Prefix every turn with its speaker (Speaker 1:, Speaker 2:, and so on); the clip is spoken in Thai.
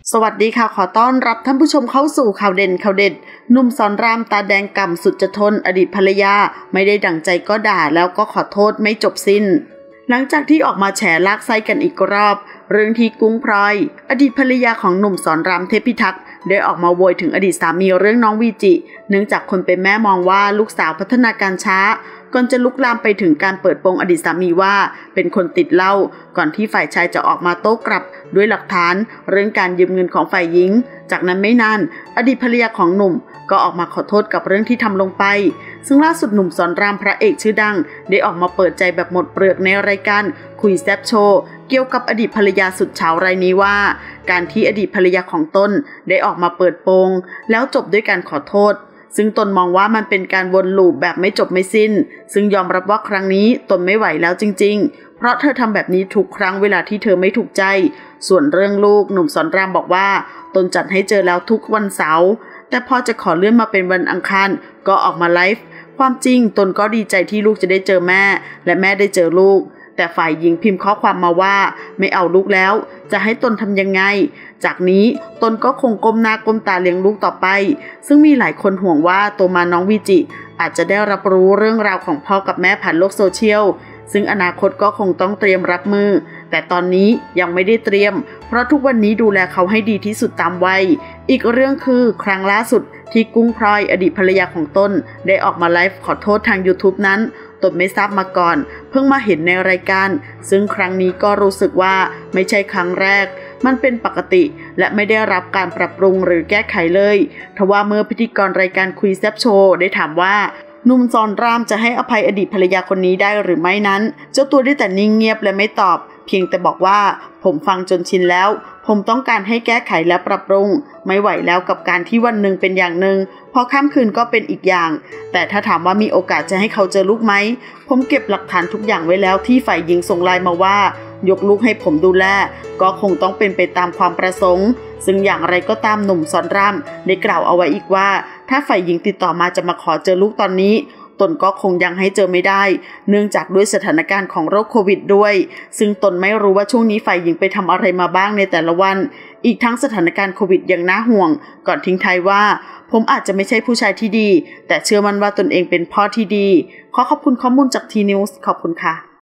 Speaker 1: สวัสดีค่ะขอต้อนรับท่านผู้ชมเข้าสู่ข่าวเด่นข่าวเด็ดหนุ่มสอนรามตาแดงก่ำสุดจะทนอดีตภรรยาไม่ได้ดั่งใจก็ด่าแล้วก็ขอโทษไม่จบสิ้นหลังจากที่ออกมาแฉลากไส้กันอีกรอบเรื่องที่กุ้งพลอยอดีตภรรยาของหนุ่มสอนรามเทพิทักษ์ได้ออกมาโวยถึงอดีตสามีเรื่องน้องวีจิเนื่องจากคนเป็นแม่มองว่าลูกสาวพัฒนาการช้าก่อนจะลุกลามไปถึงการเปิดโปงอดีตสามีว่าเป็นคนติดเหล้าก่อนที่ฝ่ายชายจะออกมาโต้กลับด้วยหลักฐานเรื่องการยืมเงินของฝ่ายหญิงจากนั้นไม่นานอดีตภรรยาของหนุ่มก็ออกมาขอโทษกับเรื่องที่ทำลงไปซึ่งล่าสุดหนุ่มสอนรามพระเอกชื่อดังได้ออกมาเปิดใจแบบหมดเปลือกในรายการคุยแซบโชว์เกี่ยวกับอดีตภรรยาสุดเฉารายนี้ว่าการที่อดีตภรรยาของตนได้ออกมาเปิดโปงแล้วจบด้วยการขอโทษซึ่งตนมองว่ามันเป็นการวนลูปแบบไม่จบไม่สิ้นซึ่งยอมรับว่าครั้งนี้ตนไม่ไหวแล้วจริงๆเพราะเธอทำแบบนี้ทุกครั้งเวลาที่เธอไม่ถูกใจส่วนเรื่องลูกหนุ่มสอนรามบอกว่าตนจัดให้เจอแล้วทุกวันเสาร์แต่พอจะขอเลื่อนมาเป็นวันอังคารก็ออกมาไลฟ์ความจริงตนก็ดีใจที่ลูกจะได้เจอแม่และแม่ได้เจอลูกแต่ฝ่ายหญิงพิมพ์ข้อความมาว่าไม่เอาลูกแล้วจะให้ตนทำยังไงจากนี้ตนก็คงก้มหน้าก้มตาเลี้ยงลูกต่อไปซึ่งมีหลายคนห่วงว่าตัวมาน้องวีจิอาจจะได้รับรู้เรื่องราวของพ่อกับแม่ผ่านโลกโซเชียลซึ่งอนาคตก็คงต้องเตรียมรับมือแต่ตอนนี้ยังไม่ได้เตรียมเพราะทุกวันนี้ดูแลเขาให้ดีที่สุดตามวัยอีกเรื่องคือครั้งล่าสุดที่กุ้งพลอยอดีตภรรยาของตนได้ออกมาไลฟ์ขอโทษทาง YouTube นั้นตนไม่ทราบมาก่อนเพิ่งมาเห็นในรายการซึ่งครั้งนี้ก็รู้สึกว่าไม่ใช่ครั้งแรกมันเป็นปกติและไม่ได้รับการปรับปรุงหรือแก้ไขเลยทว่าเมื่อพิธีกรรายการคุยแซบโชว์ได้ถามว่าหนุ่มสอนรามจะให้อภัยอดีตภรรยาคนนี้ได้หรือไม่นั้นเจ้าตัวได้แต่นิ่งเงียบและไม่ตอบเพียงแต่บอกว่าผมฟังจนชินแล้วผมต้องการให้แก้ไขและปรับปรุงไม่ไหวแล้วกับการที่วันหนึ่งเป็นอย่างหนึ่งพอค่ำคืนก็เป็นอีกอย่างแต่ถ้าถามว่ามีโอกาสจะให้เขาเจอลูกไหมผมเก็บหลักฐานทุกอย่างไว้แล้วที่ฝ่ายหญิงส่งไลน์มาว่ายกลูกให้ผมดูแลก็คงต้องเป็นไปตามความประสงค์ซึ่งอย่างไรก็ตามหนุ่มสอนรามได้กล่าวเอาไว้อีกว่าถ้าฝ่ายหญิงติดต่อมาจะมาขอเจอลูกตอนนี้ตนก็คงยังให้เจอไม่ได้เนื่องจากด้วยสถานการณ์ของโรคโควิดด้วยซึ่งตนไม่รู้ว่าช่วงนี้ฝ่ายหญิงไปทำอะไรมาบ้างในแต่ละวันอีกทั้งสถานการณ์โควิดยังน่าห่วงก่อนทิ้งท้ายว่าผมอาจจะไม่ใช่ผู้ชายที่ดีแต่เชื่อมั่นว่าตนเองเป็นพ่อที่ดีขอขอบคุณข้อมูลจากทีนิวส์ขอบคุณค่ะ